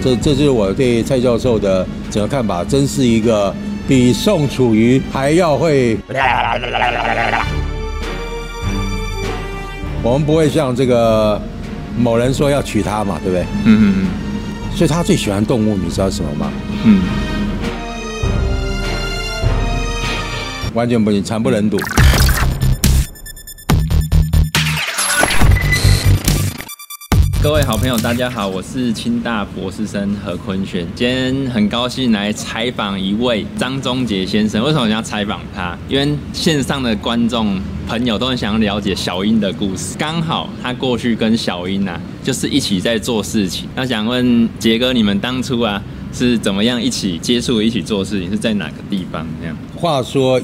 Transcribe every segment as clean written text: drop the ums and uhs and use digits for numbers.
这就是我对蔡教授的整个看法，真是一个比宋楚瑜还要会。我们不会像这个某人说要娶她嘛，对不对？所以他最喜欢动物，你知道什么吗？完全不行，惨不忍睹。 各位好朋友，大家好，我是清大博士生何坤轩。今天很高兴来采访一位张宗杰先生。为什么要采访他？因为线上的观众朋友都很想了解小英的故事。刚好他过去跟小英就是一起在做事情。那想问杰哥，你们当初是怎么样一起接触、一起做事情？是在哪个地方？这样。 话说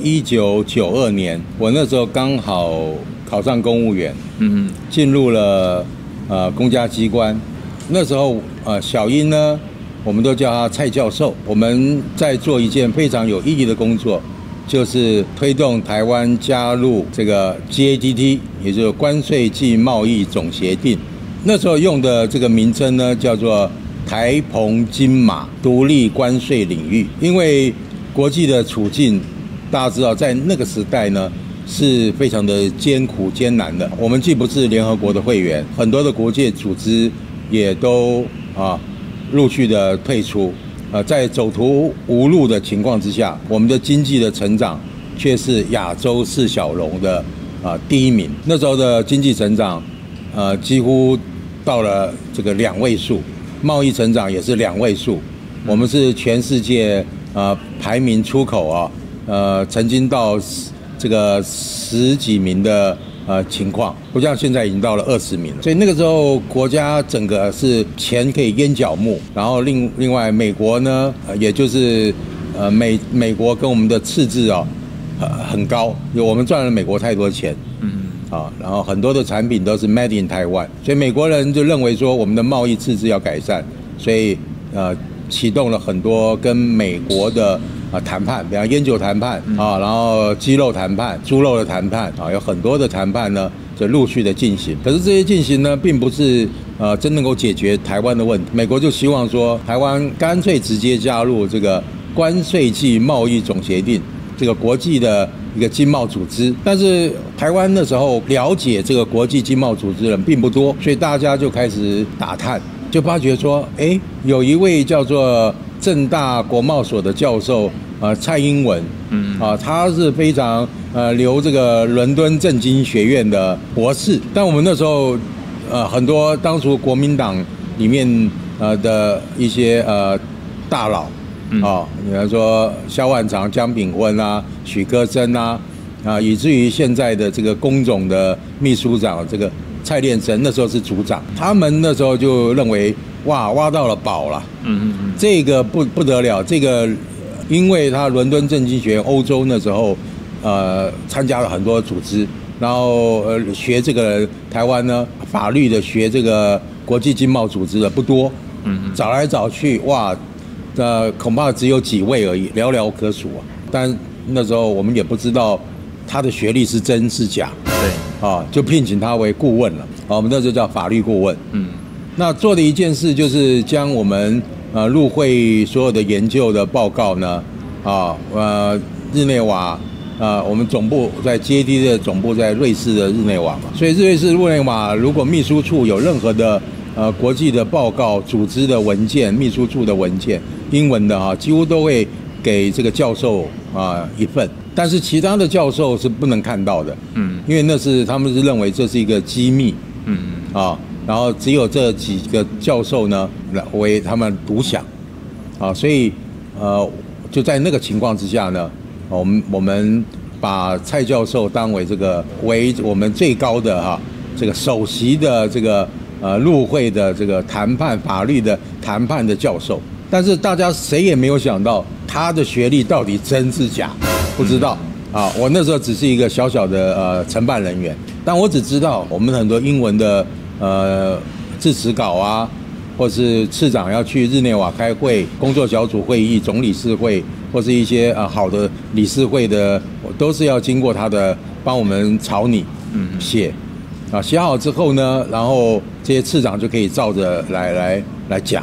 1992年，我那时候刚好考上公务员，进入了公家机关。那时候小英呢，我们都叫她蔡教授。我们在做一件非常有意义的工作，就是推动台湾加入这个 GATT， 也就是关税暨贸易总协定。那时候用的这个名称呢，叫做台澎金马独立关税领域。因为国际的处境，大家知道，在那个时代呢，是非常的艰苦艰难的。我们既不是联合国的会员，很多的国际组织也都陆续的退出。在走投无路的情况之下，我们的经济的成长却是亚洲四小龙的第一名。那时候的经济成长几乎到了这个2位数，贸易成长也是2位数。我们是全世界排名出口曾经到这个10几名的情况，不像现在已经到了20名了。所以那个时候国家整个是钱可以淹脚目，然后另外美国呢，也就是美国跟我们的赤字很高，我们赚了美国太多钱，然后很多的产品都是 Made in Taiwan， 所以美国人就认为说我们的贸易赤字要改善，所以启动了很多跟美国的谈判，比方烟酒谈判然后鸡肉谈判、猪肉的谈判有很多的谈判呢，就陆续的进行。可是这些进行呢，并不是真能够解决台湾的问题。美国就希望说，台湾干脆直接加入这个关税暨贸易总协定这个国际的一个经贸组织。但是台湾那时候了解这个国际经贸组织的人并不多，所以大家就开始打探，就发觉说，有一位叫做政大国贸所的教授蔡英文，他是非常留这个伦敦政经学院的博士。但我们那时候很多当初国民党里面的一些大佬比方说萧万长、江炳坤许科珍以至于现在的这个工总的秘书长这个蔡炼生，那时候是组长，他们那时候就认为挖到了宝了，这个不得了，这个因为他伦敦政经学院欧洲那时候参加了很多组织，然后学这个台湾呢法律的，学这个国际经贸组织的不多，找来找去恐怕只有几位而已，寥寥可数但那时候我们也不知道他的学历是真是假，对就聘请他为顾问了我们那就叫法律顾问。那做的一件事就是将我们入会所有的研究的报告呢日内瓦我们总部在 GATT 的总部在瑞士的日内瓦嘛，所以瑞士日内瓦如果秘书处有任何的国际的报告、组织的文件、秘书处的文件，英文的几乎都会给这个教授一份，但是其他的教授是不能看到的，因为他们是认为这是一个机密，然后只有这几个教授呢为他们独享，所以就在那个情况之下呢，我们把蔡教授当为为我们最高的这个首席的这个入会的这个法律的谈判的教授。但是大家谁也没有想到他的学历到底真是假，不知道我那时候只是一个小小的承办人员，但我只知道我们很多英文的致辞稿或是次长要去日内瓦开会、工作小组会议、总理事会，或是一些好的理事会的，都是要经过他的帮我们草拟写写好之后呢，然后这些次长就可以照着来讲。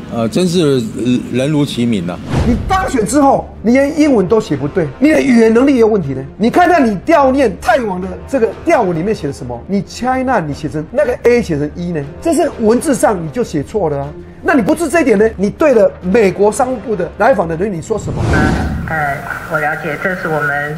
真是人如其名呐。 你当选之后，你连英文都写不对，你的语言能力也有问题呢。你看看你悼念泰王的这个悼文里面写的什么？你 China 你写成那个 A 写成 E 呢？这是文字上你就写错了啊。那你不是这一点呢？你对了美国商务部的来访的人，你说什么？ 我了解，这是我们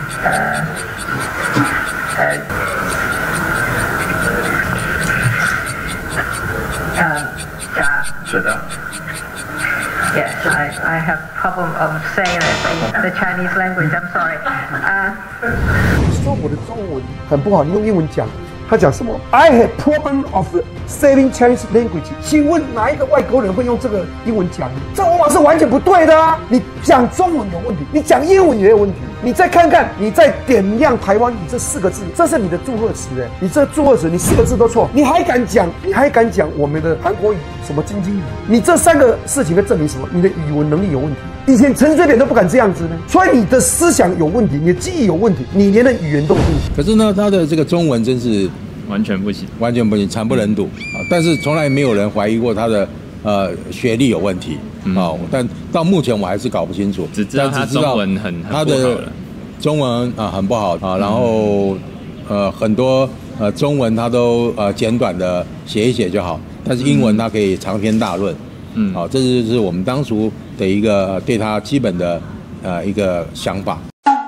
是的。 Yes, I have problem of saying it in the Chinese language. I'm sorry. 你说我的中文很不好，你用英文讲。他讲什么 ？I have problem of saying Chinese language。请问哪一个外国人会用这个英文讲？这往往是完全不对的啊！你讲中文有问题，你讲英文也有问题。你再看看，你再点亮台湾，你这4个字，这是你的祝贺词哎！你这祝贺词，你4个字都错，你还敢讲？你还敢讲我们的韩国语什么京津语？你这3个事情会证明什么？你的语文能力有问题。以前陈水扁都不敢这样子呢，所以你的思想有问题，你的记忆有问题，你连的语言都有问题。 可是呢，他的这个中文真是完全不行， 完全不行，惨不忍睹啊！但是从来没有人怀疑过他的学历有问题啊！但到目前我还是搞不清楚， 只知道他中文很他的中文很不好啊，然后很多中文他都简短的写一写就好，但是英文他可以长篇大论。好，这就是我们当初的一个对他基本的一个想法。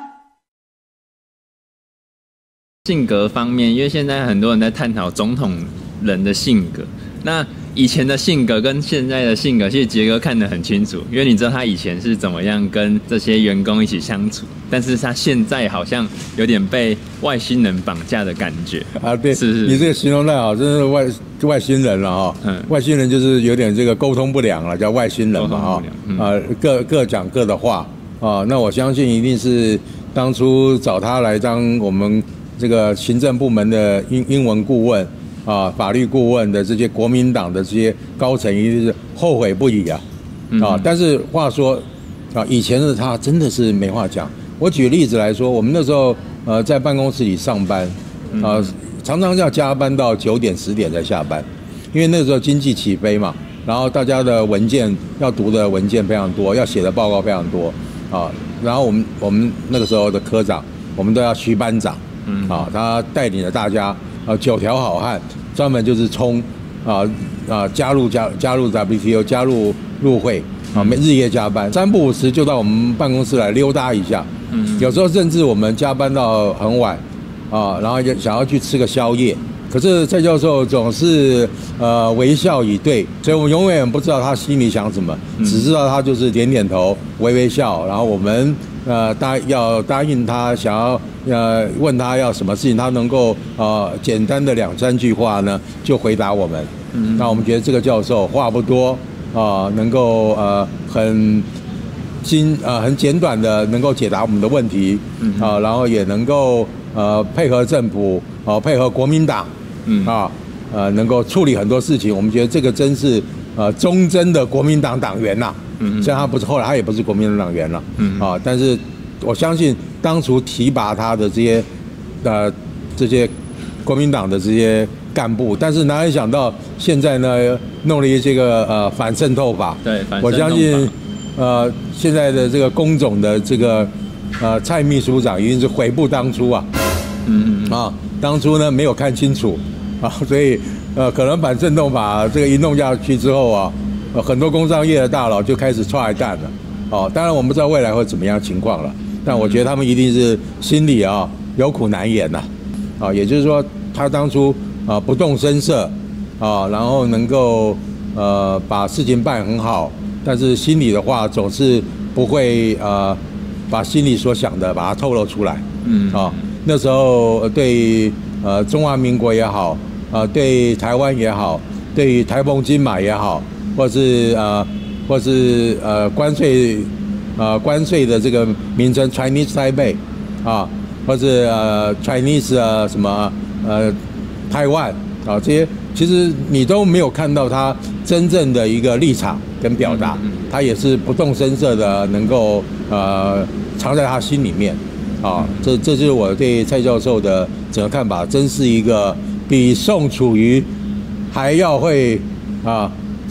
性格方面，因为现在很多人在探讨总统人的性格，那以前的性格跟现在的性格，其实杰哥看得很清楚，因为你知道他以前是怎么样跟这些员工一起相处，但是他现在好像有点被外星人绑架的感觉啊。对， 是你这个形容太好，真是外星人了哈。外星人就是有点这个沟通不良了，叫外星人嘛哈。各讲各的话啊。那我相信一定是当初找他来当我们这个行政部门的英文顾问啊，法律顾问的这些国民党的这些高层一定是后悔不已啊！但是话说以前的他真的是没话讲。我举例子来说，我们那时候在办公室里上班常常要加班到9点10点才下班，因为那时候经济起飞嘛，然后大家的文件要读的文件非常多，要写的报告非常多然后我们那个时候的科长，我们都要虚班长。他带领着大家9条好汉，专门就是冲加入 WTO， 加入入会日夜加班，3不5时就到我们办公室来溜达一下。有时候甚至我们加班到很晚然后想要去吃个宵夜，可是蔡教授总是微笑以对，所以我们永远不知道他心里想什么，只知道他就是点点头微笑，然后我们答应他，想要问他要什么事情，他能够简单的2、3句话呢就回答我们。那我们觉得这个教授话不多能够很简短的能够解答我们的问题然后也能够配合政府配合国民党能够处理很多事情。我们觉得这个真是忠贞的国民党党员呐。像他不是后来他也不是国民党党员了但是我相信当初提拔他的这些国民党的这些干部，但是哪里想到现在呢弄了一些个反渗透法。 对， 我相信现在的这个工总的这个蔡秘书长一定是悔不当初当初呢没有看清楚所以可能反渗透法这个一弄下去之后很多工商业的大佬就开始踹蛋了当然我们不知道未来会怎么样情况了，但我觉得他们一定是心里有苦难言呐也就是说他当初不动声色然后能够把事情办很好，但是心里的话总是不会把心里所想的把它透露出来那时候对中华民国也好对台湾也好，对于台澎金马也好，或是关税的这个名称 Chinese Taipei 或是Chinese 什么台湾这些其实你都没有看到他真正的一个立场跟表达，他也是不动声色的能够藏在他心里面这就是我对蔡教授的整个看法，真是一个比宋楚瑜还要会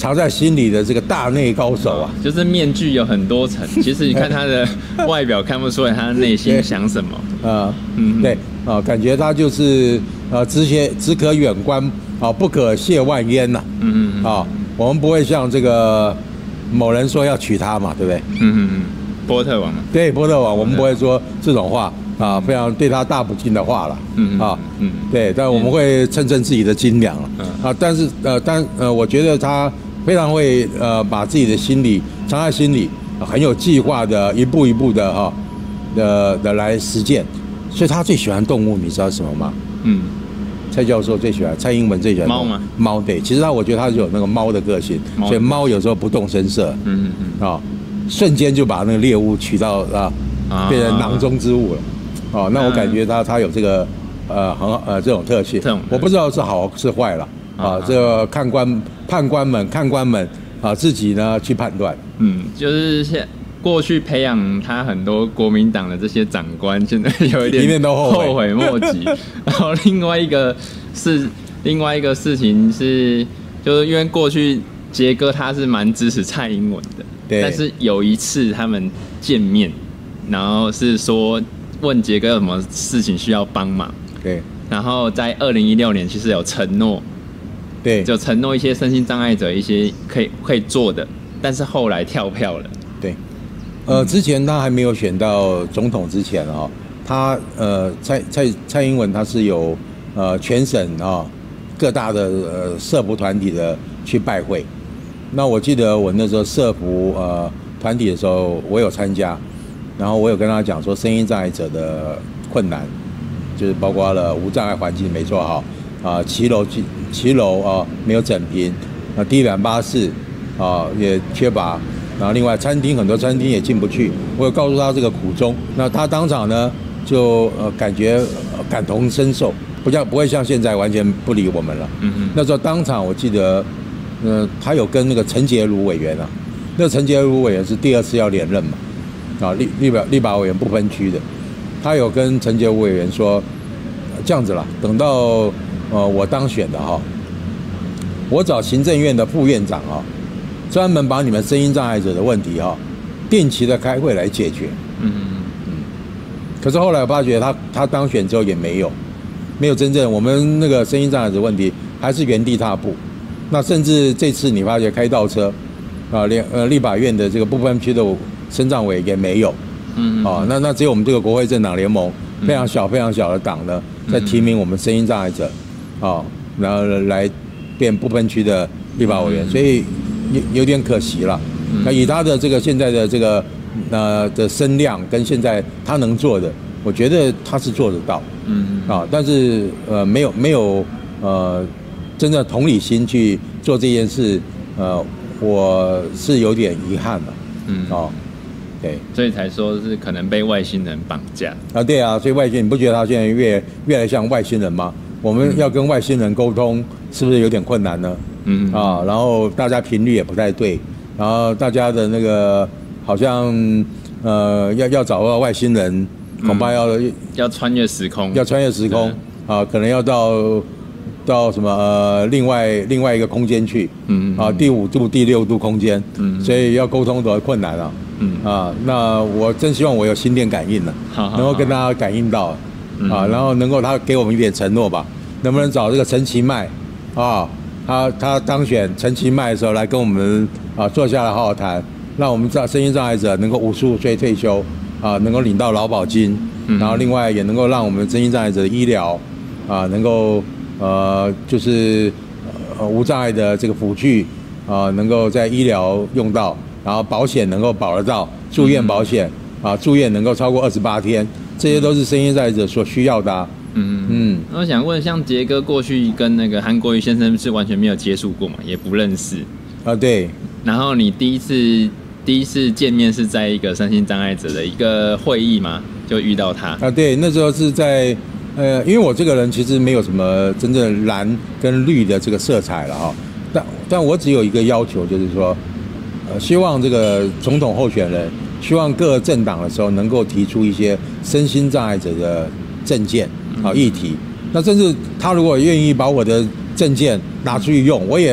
藏在心里的这个大内高手啊， 就是面具有很多层，其实你看他的外表看不出来他内心想什么。 对感觉他就是只可远观不可亵玩焉呐。我们不会像这个某人说要娶她嘛，对不对？ 波特王嘛。 对，波特王，我们不会说这种话非常对他大不敬的话了。对，但我们会称自己的斤两了。但是我觉得他非常会把自己的心理藏在心里，很有计划的一步一步的来实践。所以他最喜欢动物，你知道什么吗？蔡教授最喜欢，蔡英文最喜欢猫吗？ 猫，对，其实我觉得他是有那个猫的个性，所以猫有时候不动声色，瞬间就把那个猎物取到变成囊中之物了。那我感觉他有这个这种特性，我不知道是好是坏了这个判官们自己呢去判断。 就是过去培养他很多国民党的这些长官，现在有一点后悔莫及。然后另外一个事情是，就是因为过去杰哥他是蛮支持蔡英文的，但是有一次他们见面，然后是说问杰哥有什么事情需要帮忙， 对， 然后在2016年其实有承诺， 对， 就承诺一些身心障碍者一些可以做的，但是后来跳票了， 对。之前他还没有选到总统之前他蔡英文他是有全省各大的社福团体的去拜会。那我记得我那时候社福团体的时候，我有参加，然后我有跟他讲说，身心障碍者的困难，就是包括了无障碍环境没做好骑楼没有整平，地板巴士也缺乏。然后另外很多餐厅也进不去，我有告诉他这个苦衷，那他当场呢就感觉感同身受，不会像现在完全不理我们了。那时候当场我记得，他有跟那个陈洁如委员那个陈洁如委员是第2次要连任嘛，立法委员不分区的，他有跟陈洁如委员说，这样子啦，等到我当选的我找行政院的副院长专门把你们身心障碍者的问题定期的开会来解决。可是后来我发觉他当选之后也没有真正我们那个身心障碍者问题还是原地踏步。那甚至这次你发觉开倒车连立法院的这个不分区的身障委也没有。那只有我们这个国会政党联盟非常小的党呢，在提名我们身心障碍者然后来变不分区的立法委员，所以有点可惜了。那以他的这个现在的这个的声量跟现在他能做的，我觉得他是做得到。但是没有真的同理心去做这件事，我是有点遗憾了。对， 所以才说是可能被外星人绑架对啊，所以外星人，你不觉得他现在越来像外星人吗？我们要跟外星人沟通，是不是有点困难呢？然后大家频率也不太对，然后大家的那个好像要找到外星人，恐怕要穿越时空， 可能要到什么另外一个空间去，第5度、第6度空间，所以要沟通多困难那我真希望我有心电感应能够跟他感应到然后能够他给我们一点承诺吧，能不能找这个陈其迈他当选陈其迈的时候来跟我们坐下来好好谈，让我们身心障碍者能够55岁退休能够领到劳保金，然后另外也能够让我们身心障碍者的医疗能够就是无障碍的这个辅具能够在医疗用到，然后保险能够保得到，住院保险住院能够超过28天，这些都是身心障碍者所需要的我想问，像杰哥过去跟那个韩国瑜先生是完全没有接触过嘛，也不认识对。 然后你第一次见面是在一个身心障碍者的一个会议嘛，就遇到他对，那时候是在因为我这个人其实没有什么真正蓝跟绿的这个色彩了但我只有一个要求，就是说希望这个总统候选人，希望各政党的时候能够提出一些身心障碍者的政见议题。那甚至他如果愿意把我的政见拿出去用，我也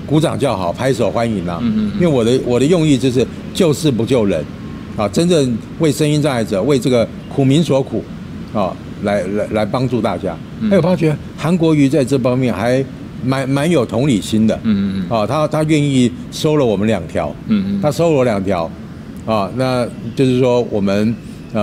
鼓掌叫好，拍手欢迎啊。因为我的用意就是救事不救人，啊，真正为声音障碍者为这个苦民所苦，啊，来帮助大家。还有发觉韩国瑜在这方面还蛮有同理心的，啊，他愿意收了我们2条，他收了我2条，啊，那就是说我们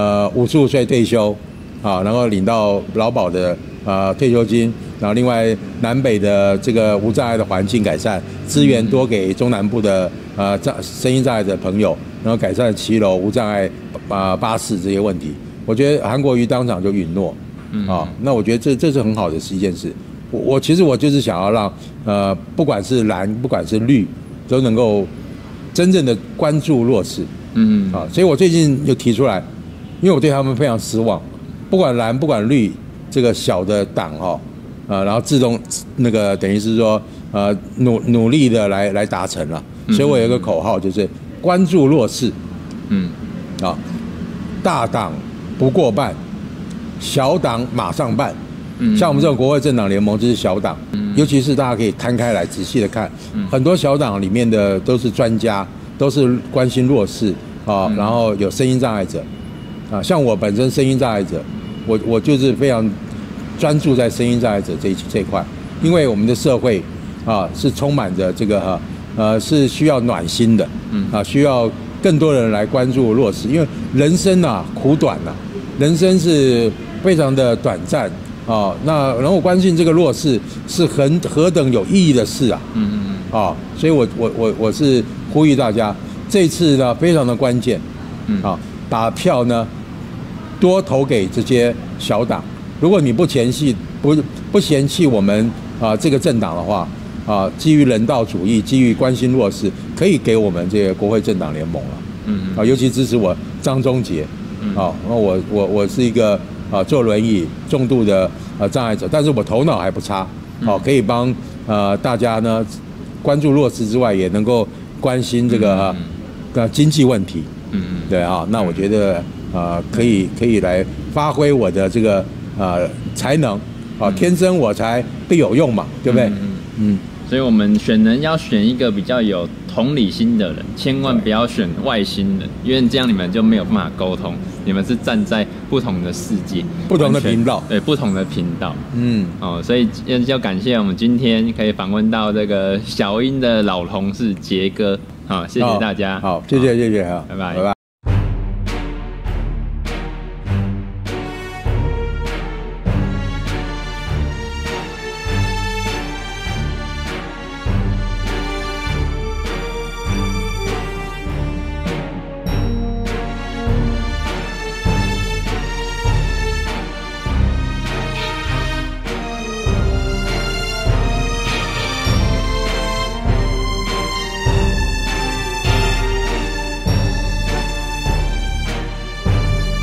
55岁退休，啊，然后领到劳保的退休金，然后另外南北的这个无障碍的环境改善，资源多给中南部的声音障碍的朋友，然后改善骑楼无障碍巴士这些问题。我觉得韩国瑜当场就允诺，啊，那我觉得这是很好的一件事。其实我就是想要让不管是蓝不管是绿都能够真正的关注弱势，啊，所以我最近就提出来，因为我对他们非常失望，不管蓝不管绿这个小的党然后自动那个等于是说努力的来达成了，所以我有一个口号就是关注弱势，啊，大党不过半，小党马上办。像我们这种国会政党联盟就是小党，尤其是大家可以摊开来仔细的看，很多小党里面的都是专家，都是关心弱势啊，然后有声音障碍者啊，像我本身声音障碍者，我就是非常专注在声音障碍者这一块，因为我们的社会啊是充满着这个是需要暖心的，需要更多人来关注弱势，因为人生啊苦短啊，人生是非常的短暂。那然后我关心这个弱势是何等有意义的事啊！所以我是呼吁大家，这次呢非常的关键，把票呢多投给这些小党。如果你不嫌弃我们这个政党的话，基于人道主义，基于关心弱势，可以给我们这个国会政党联盟了。尤其支持我张忠杰，那我是一个。坐轮椅重度的障碍者，但是我头脑还不差，可以帮大家呢关注弱势之外，也能够关心这个经济问题，对啊，那我觉得可以来发挥我的这个才能，天生我材必有用嘛，对不对？ 所以我们选人要选一个比较有同理心的人，千万不要选外星人，因为这样你们就没有办法沟通。你们是站在不同的世界、 不同的频道， 对，不同的频道。所以要感谢我们今天可以访问到这个小英的老同事杰哥。好，谢谢大家。 好，谢谢，好， 拜拜。